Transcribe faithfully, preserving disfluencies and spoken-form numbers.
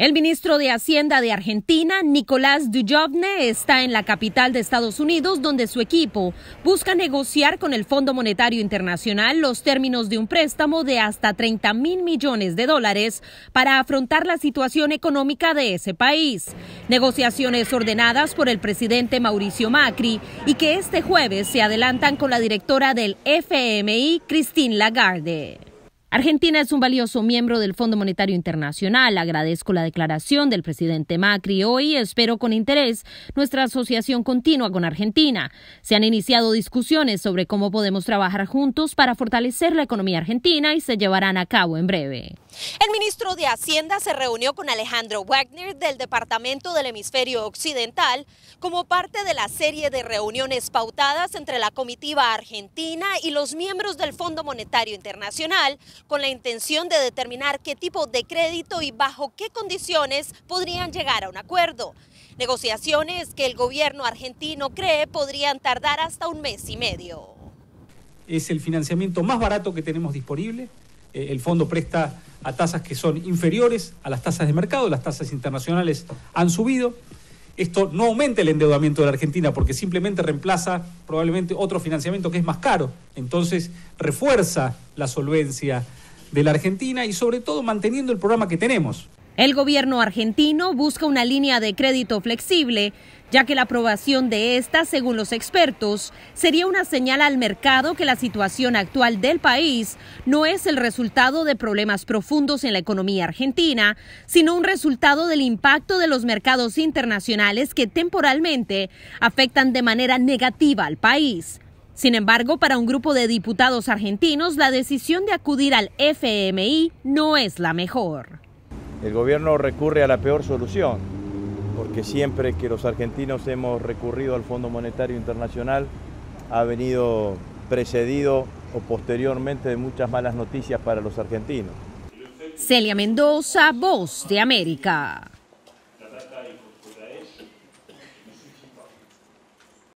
El ministro de Hacienda de Argentina, Nicolás Dujovne, está en la capital de Estados Unidos, donde su equipo busca negociar con el Fondo Monetario Internacional los términos de un préstamo de hasta treinta mil millones de dólares para afrontar la situación económica de ese país. Negociaciones ordenadas por el presidente Mauricio Macri y que este jueves se adelantan con la directora del F M I, Christine Lagarde. Argentina es un valioso miembro del Fondo Monetario Internacional. Agradezco la declaración del presidente Macri hoy y espero con interés nuestra asociación continua con Argentina. Se han iniciado discusiones sobre cómo podemos trabajar juntos para fortalecer la economía argentina y se llevarán a cabo en breve. El ministro de Hacienda se reunió con Alejandro Wagner del Departamento del Hemisferio Occidental como parte de la serie de reuniones pautadas entre la comitiva argentina y los miembros del Fondo Monetario Internacional, con la intención de determinar qué tipo de crédito y bajo qué condiciones podrían llegar a un acuerdo. Negociaciones que el gobierno argentino cree podrían tardar hasta un mes y medio. Es el financiamiento más barato que tenemos disponible. El fondo presta a tasas que son inferiores a las tasas de mercado, las tasas internacionales han subido. Esto no aumenta el endeudamiento de la Argentina porque simplemente reemplaza probablemente otro financiamiento que es más caro. Entonces refuerza la solvencia de la Argentina y sobre todo manteniendo el programa que tenemos. El gobierno argentino busca una línea de crédito flexible, ya que la aprobación de esta, según los expertos, sería una señal al mercado que la situación actual del país no es el resultado de problemas profundos en la economía argentina, sino un resultado del impacto de los mercados internacionales que temporalmente afectan de manera negativa al país. Sin embargo, para un grupo de diputados argentinos, la decisión de acudir al F M I no es la mejor. El gobierno recurre a la peor solución, porque siempre que los argentinos hemos recurrido al Fondo Monetario Internacional ha venido precedido o posteriormente de muchas malas noticias para los argentinos. Celia Mendoza, Voz de América.